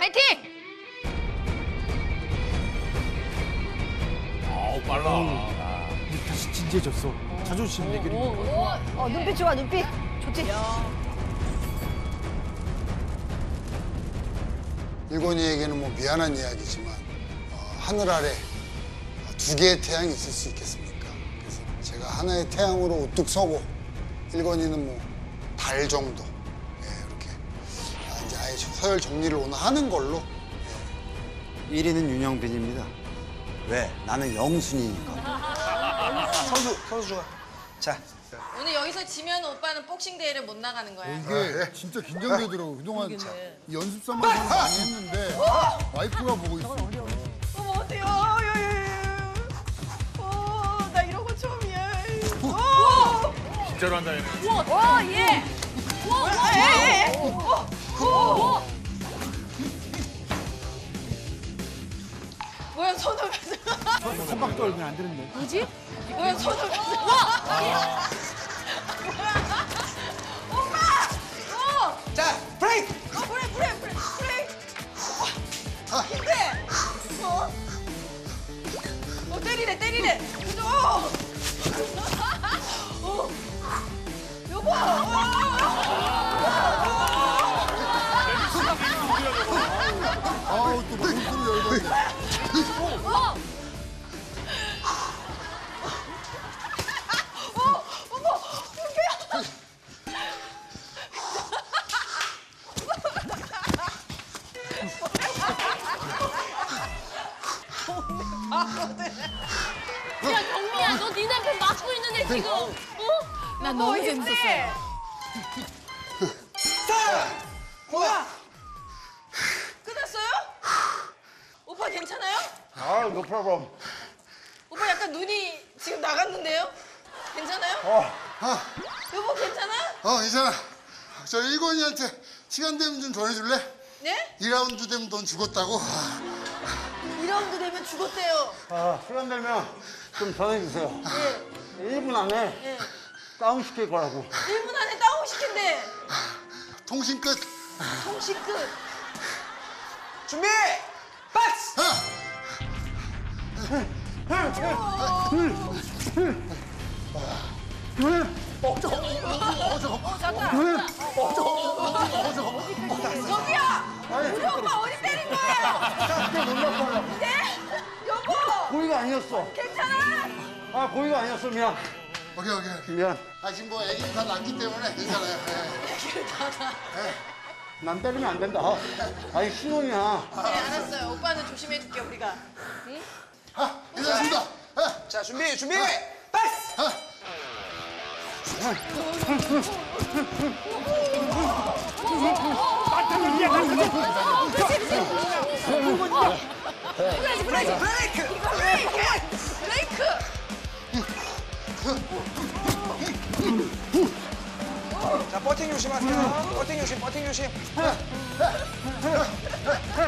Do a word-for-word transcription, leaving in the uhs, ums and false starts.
파이팅! 아우 빨라. 아, 다시 진지해졌어. 자존심 대결이니까. 어, 눈빛 좋아, 눈빛. 좋지? 일본이에게는 뭐 미안한 이야기지만 어, 하늘 아래 두 개의 태양이 있을 수 있겠습니까? 그래서 제가 하나의 태양으로 우뚝 서고 일본이는 뭐 달 정도 예, 이렇게 아, 이제 아예 서열 정리를 오늘 하는 걸로. 일 위는 윤영빈입니다. 왜? 나는 영순이니까. 선수, 선수 좋아. 자. 오늘 여기서 지면 오빠는 복싱 대회를 못 나가는 거야. 이게 진짜 긴장되더라고. 그동안 연습 삼아서 많이 했는데 와이프가 보고 있어. 어머, 어때요? 야야야. 어, 나 이런 거 처음이야. 어, 진짜로 한다 얘네. 와, 예! 와, 예! 어, 어. 뭐야, 손을 선박 떨면 안 되는데. 뭐지? 뭐야, 손을 와! 자, 브레이크! 어, 브레이크, 브레이크, 브레이크, 브레이크. 어, 힘내. 어? 어, 때리래, 때리래. 어. 어. 여보. 아우 또 목소리 열받네. 야, 경미야, 너 네 남편 맞고 있는데 지금. 어? 나 너무 재밌었어. 뭐야? 끝났어요? 오빠 괜찮아요? 아, no problem. 오빠 약간 눈이 지금 나갔는데요? 괜찮아요? 어, 아, 여보 괜찮아? 어, 괜찮아. 저 일본이한테 시간 되면 좀 전해줄래? 네? 이 라운드 되면 넌 죽었다고. 이 라운드 되면 죽었대요. 아, 시간 되면 좀 전해주세요. 예. 일 분 안에 예. 다운시킬 거라고. 일 분 안에 다운 시킨대. 통신 끝. 통신 끝. 준비! 박스! 저기요! 우리 오빠 어디 때린 거예요? 네? 여보! 고의가 아니었어. 괜찮아? 아, 고의가 아니었어. 미안. 오케이, 오케이. 미안. 아, 지금 뭐 애기 다 낳기 때문에 괜찮아요. 예. 난 때리면 안 된다. 아니, 신혼이야. 네 알았어요. 오빠는 조심해줄게 우리가. 응? 아, 괜찮습니다. 예. 자, 준비, 준비! 박스! 아, 브레이크! 브레이크! 브레이크! 브레이크! 자, 버팅 조심하세요. 버팅 조심, 버팅 조심.